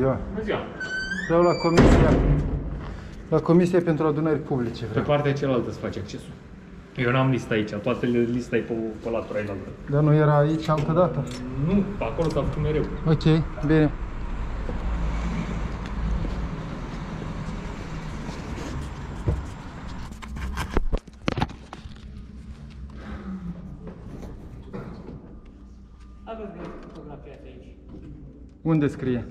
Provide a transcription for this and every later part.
ziua. Bună ziua. Vreau la Comisia pentru Adunări Publice. Pe partea cealaltă se face accesul. Eu n-am lista aici, toată lista e pe latura ailaltă. Dar nu era aici altă dată? Nu, pe acolo s-a făcut mereu. Ok, bine. Aveți fotografia de aici. Unde scrie?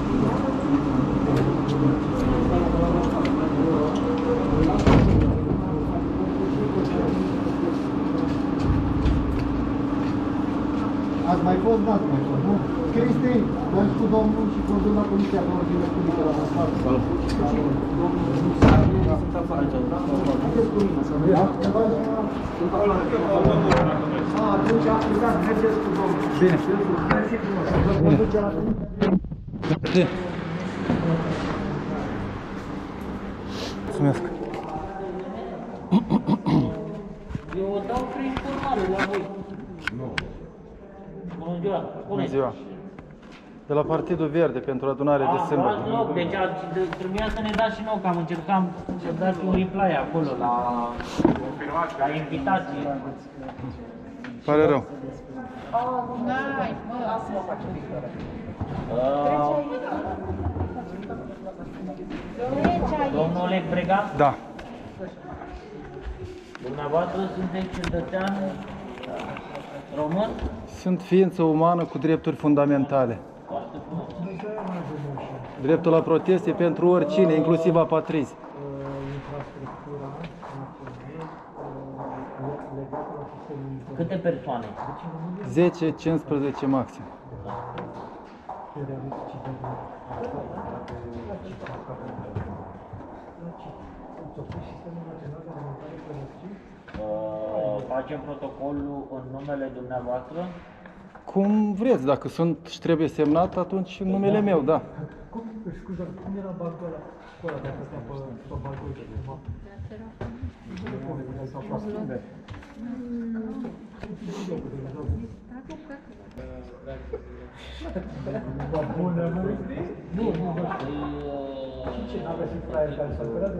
Ați mai fost, n-ați mai fost, nu? Cristi, dăm cu domnul și condul la Comisia de Ordine Publică la Măsar. Salut. Domnul Musar, sunt afară. Haideți cu mine să mergem. Sunt acolo. Atunci am plecat, mergeți cu domnul. Bine. Mersi frumos. Vă conduce la Comisie. Bine. Mulțumesc. Eu o dau prin informare la voi. Nu. Bună ziua. Bună ziua. De la Partidul Verde pentru adunare de sâmbătă. Loc, deci trebuia să ne dați și nou, că am încercat să dați un reply acolo la invitație. Pare rău. N-ai, mă, asta mă face pictură. Domnul Oleg Bregan, Da. dumneavoastră sunteți cetățean român? Sunt ființă umană cu drepturi fundamentale. Foarte frumos. Dreptul la protest e pentru oricine, inclusiv apatrizi. Câte persoane? 10-15 maxim. Facem protocolul în numele dumneavoastră? Cum vreți, dacă sunt și trebuie semnat, atunci în numele meu, da. Scuze, cum era bancul ăla? Ăla, dacă stea pe bancul ăla. Bună, nu? Nu, ce n-aveți și fraier care s-a cărat?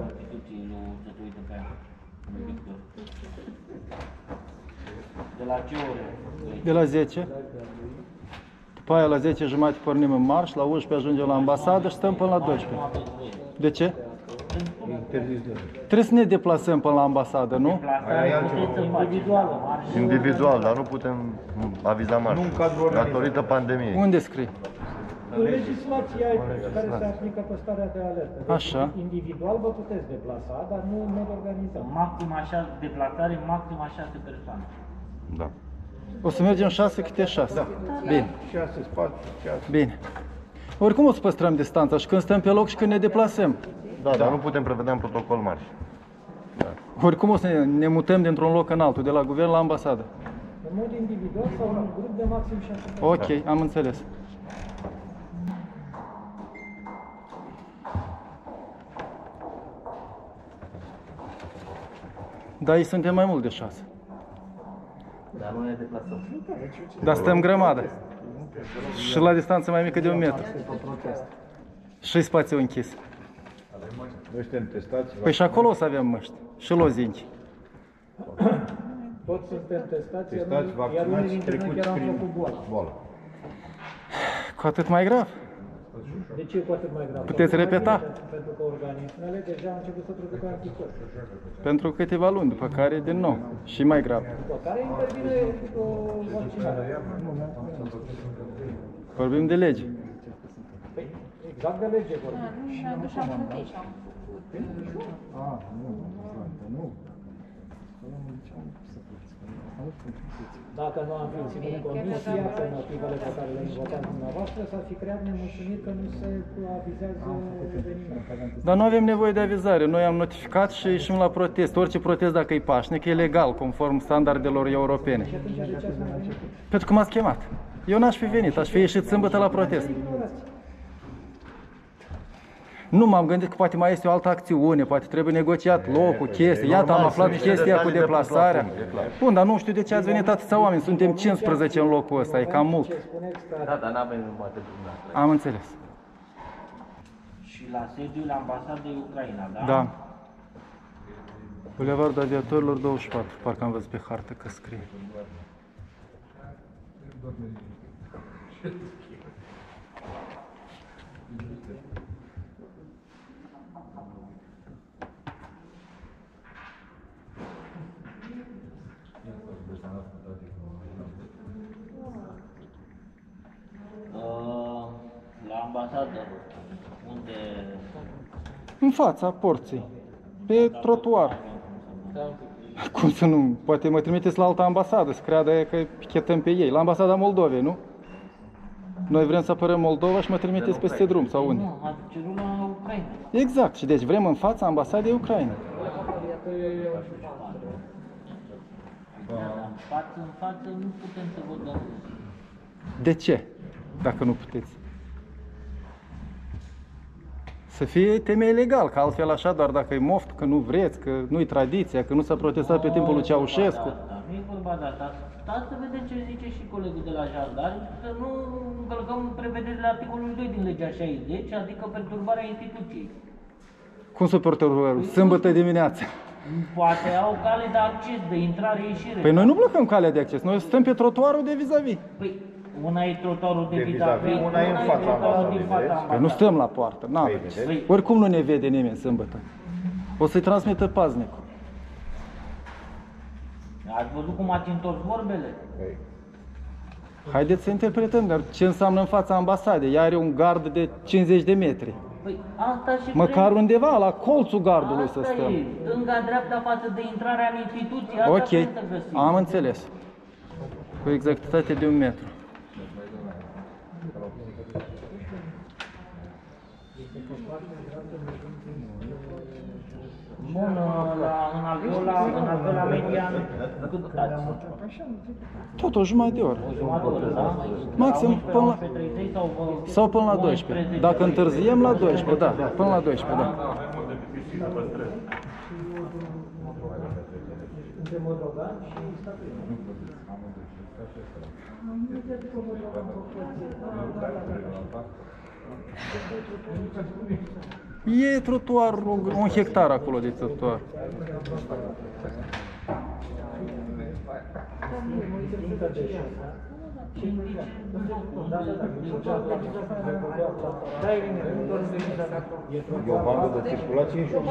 De la ce ore? De la 10. După aia la 10 jumate pornim în marș, la 11 ajungem la ambasadă și stăm până la 12. De ce? Trebuie să ne deplasăm până la ambasadă, nu? Individuală. Individual, dar nu putem aviza marșul, datorită pandemiei. Unde scrie? În legislația care se aplică pe starea de alertă. Deci, Așa. individual vă puteți deplasa, dar nu în mod organizat. Maxim așa, deplasare, maxim a 6 persoane. Da. O să mergem 6 câte 6. Da. Bine. 6 spate, 6. Bine. Oricum o să păstrăm distanța și când stăm pe loc și când ne deplasăm. Da, dar nu putem prevedea în protocol marș. Oricum o să ne mutăm dintr-un loc în altul, de la guvern la ambasadă. În mod individual sau în grup de maxim 6 persoane. Ok, am înțeles. Dar ei suntem mai mult de 6. Dar nu ne deplasăm. Dar stăm grămadă. Și la distanță mai mică de 1 metru. Și spațiu închis. Noi suntem testați. Păi și acolo o să avem măști. Și lozinci. Toți suntem testați, iar unii dintre noi chiar am făcut boală. Cu atât mai grav. De ce e cu atât mai grav? Puteți repeta? Pentru că organismele deja au început să producă anticorpi. Pentru câteva luni, după care din nou. Și mai grav. După care intervine o vaccinare. Vorbim de lege. Păi, exact de lege vorbim. Dacă nu am fi ținut comisia pe motivele pe care le invocați dumneavoastră, s-ar fi creat nemulțumiri că nu se avizează evenimentul. Dar nu avem nevoie de avizare. Noi am notificat și ieșim la protest. Orice protest, dacă e pașnic, e legal, conform standardelor europene. Și atunci de ce ați mai venit? Pentru că m-ați chemat. Eu n-aș fi venit, aș fi ieșit sâmbătă la protest. Nu m-am gândit că poate mai este o altă acțiune, poate trebuie negociat locul, chestii. Iată, am aflat chestia cu deplasarea. Bun, dar nu știu de ce ați venit atâția oameni. Suntem 15 în locul ăsta, e cam mult. Da, dar n-avem numai de dumneavoastră. Am înțeles. la sediul ambasadei Ucraina, da? Da. Bulevardul Aviatorilor 24, parcă am văzut pe hartă că scrie. La ambasadă, unde... În fața porții, pe trotuar. Cum să nu? Poate mă trimiteți la altă ambasadă, să creadă aia că pichetăm pe ei. La ambasada Moldovei, nu? Noi vrem să apărăm Moldova și mă trimiteți peste drum, sau unde? Nu, a cerut la Ucraina. Exact, și deci vrem în fața ambasadei Ucraina. În față nu putem să vă dăm. De ce? Dacă nu puteți. Să fie temei legal, că altfel așa, doar dacă e moft, că nu vreți, că nu-i tradiția, că nu s-a protestat pe timpul lui Ceaușescu. Nu e vorba de asta. Stați să vedem ce zice și colegul de la Jandari, să nu încălcăm prevederile articolului 2 din legea 60, adică perturbarea instituției. Cum să perturbăm? Sâmbătă dimineața. Poate au cale de acces, de intrare-ieșire. Păi noi nu blocăm calea de acces, noi stăm pe trotuarul de vis-a-vis. Păi, una e trotuarul de vis-a-vis, una e în fața ambasadei, Păi nu stăm la poartă, n-avem. Păi, Oricum nu ne vede nimeni sâmbătă. O să-i transmită paznicul. ați văzut cum ați întors vorbele? Haideți să interpretăm, dar ce înseamnă în fața ambasadei? Ea are un gard de 50 de metri. Păi, asta și Măcar vrem. undeva, la colțul gardului să Asta stăm. e, stânga-dreapta față de intrarea în instituție, asta Ok, vrem să găsim. am înțeles. Cu exactitate de 1 metru. Bun, în alveola median, cât dați? Tot o jumătate de oră. O jumătate de oră, da? Maxim La 11, până la... 11:30 sau Sau până la 12. Dacă întârziem, la 12, da. Până la 12, da. E trotuar, un hectar acolo de trotuar. E o bandă de circulație și o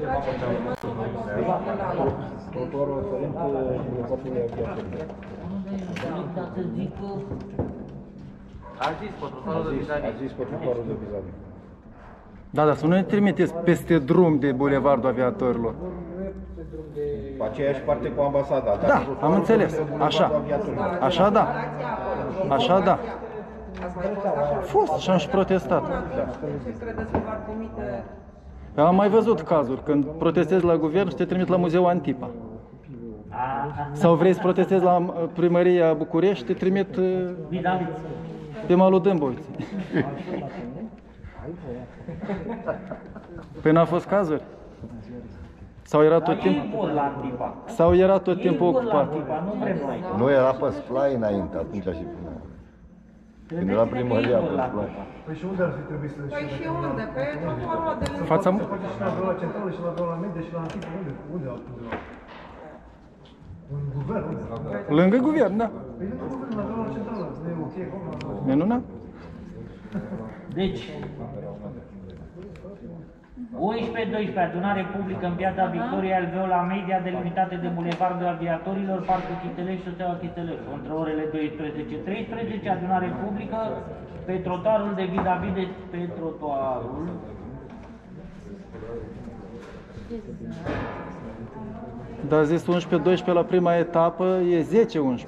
trotuarul aferent blocatului aviatorilor. să zic că... A zis pe trotuarul de vis-a-vis. Da, dar să nu ne trimiteți peste drum de Bulevardul Aviatorilor. Pe aceeași parte cu ambasada. Da, am înțeles. Așa. Așa da. Așa da. Fost și am și protestat. Ce credeți că v-ar trimite? Am mai văzut cazuri când protestezi la guvern și te trimit la Muzeul Antipa. Sau vrei să protestezi la primăria București, te trimit pe malul Dâmboviței. Păi n-a fost cazuri? Sau era tot timpul? Sau era tot timpul ocupat? Nu vrem noi. Nu era pe Splai înainte, atunci și până. Când era primăria pe Splai. Păi și unde ar fi trebuit să... Păi și unde? Pe trotuarul ăla de lângă. Fața... Și la dola centrală și la dola medie și la Antipa, unde altundeva? În guvern, unde? Lângă guvern, da. Păi lângă guvern, la dola centrală, nu e ok acolo? Minunat. Deci, 11-12, adunare publică în piața Victoriei, alveola media delimitată de Bulevardul Aviatorilor, Parcul Chitelești, șoseaua Chitelești. Între orele 12-13, adunare publică pe trotuarul de vis-a-vis de pe trotuarul. Dar zis 11-12 la prima etapă, e 10-11.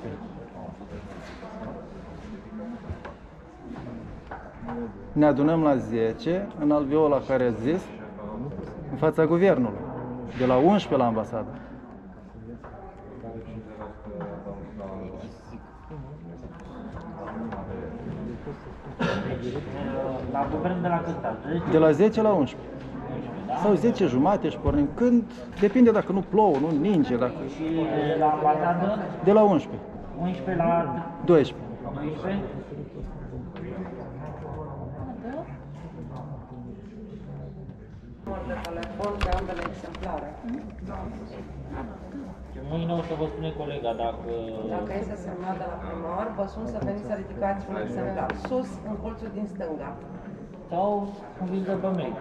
Ne adunăm la 10, în alveola care a zis, în fața guvernului, de la 11 la ambasadă. La guvern de la cât stați? De la 10 la 11. Sau 10 jumate și pornim. Când? Depinde dacă nu plouă, nu ninge. Dacă... Și la ambasadă? De la 11. 11 la 12. 12? telefon pe ambele exemplare. Mâine o să vă spune colega dacă... Dacă este semnat de la primar, vă sun să veniți să ridicați un exemplar. Sus, în colțul din stânga. Sau un viză pe mail.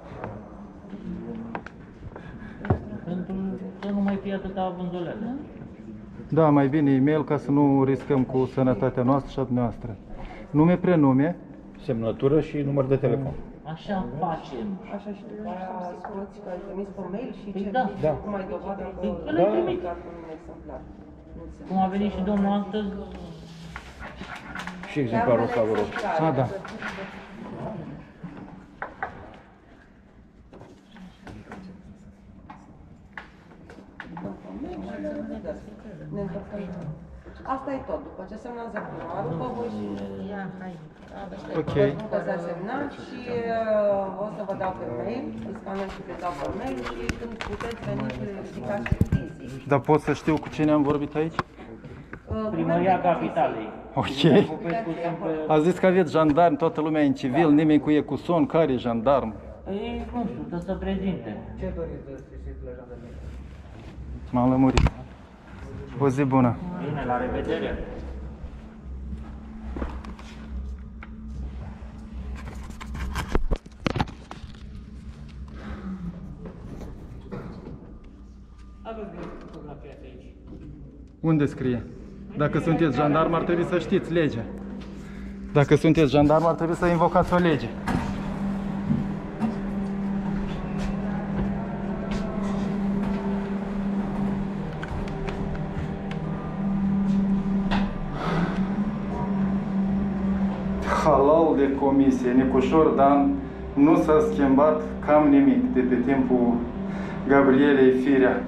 Pentru să nu mai fie atâta vânzolele. Da, mai bine e-mail ca să nu riscăm cu sănătatea noastră și a dumneavoastră. Nume, prenume. Semnătură și număr de telefon. Așa facem. Așa și după aia scoți că ai trimis pe mail și Păi ce da. cum ai dovadă că Îl ai trimis. un exemplar. Cum a venit și domnul astăzi, Și exemplarul ăsta, vă rog. Ah, da. Ne întâlnim. Asta e tot. După ce semnează primarul, vă voi Ok. că s-a semnat și o să vă dau pe mail, îi scanez și vă dau pe mail și când puteți veni și ridicați petiții. Dar pot să știu cu cine am vorbit aici? Primăria Capitalei. Ok. Popescu sunt pe... A zis că aveți jandarmi, toată lumea e în civil, nimeni cu ecuson, care e jandarm? Ei, nu știu, să se prezinte. M-am lămurit. O zi bună. Bine, la revedere. Aveți fotografia aici. Unde scrie? Dacă sunteți jandarm, ar trebui să știți legea. Dacă sunteți jandarm, ar trebui să invocați o lege. Halal de comisie. Nicușor Dan nu s-a schimbat cam nimic de pe timpul Gabrielei Firea.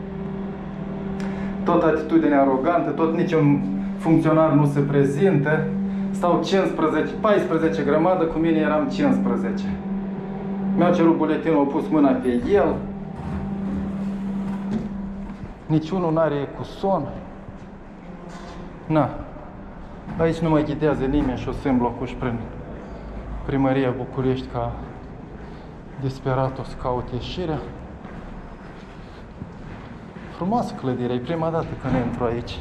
Tot atitudine arogantă, tot niciun funcționar nu se prezintă. Stau 14 grămadă, cu mine eram 15. Mi-au cerut buletinul, au pus mâna pe el. Niciunul n-are ecuson. Na. Aici nu mă ghidează nimeni și o să-mi blocuși prin primăria București ca disperat o să caut ieșirea. Frumoasă clădire, e prima dată când intru aici.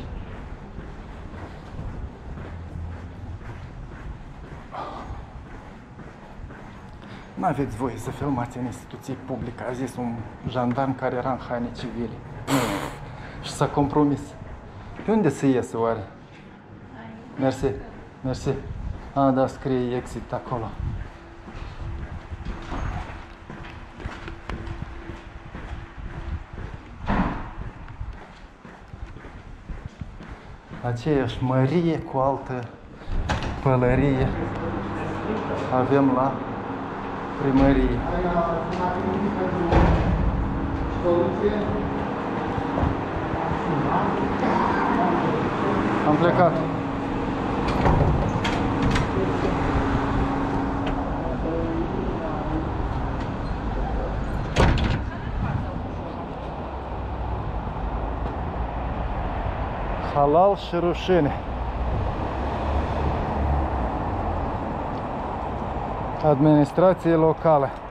N-aveți voie să filmați în instituții publice, a zis un jandarm care era în haine civile. Și s-a compromis. Pe unde să iese oare? Mersi, mersi. Ah, da, scrie exit acolo. Aceeași mărie cu altă pălărie avem la primărie. Am plecat. Halal și rușine. Administrație locală.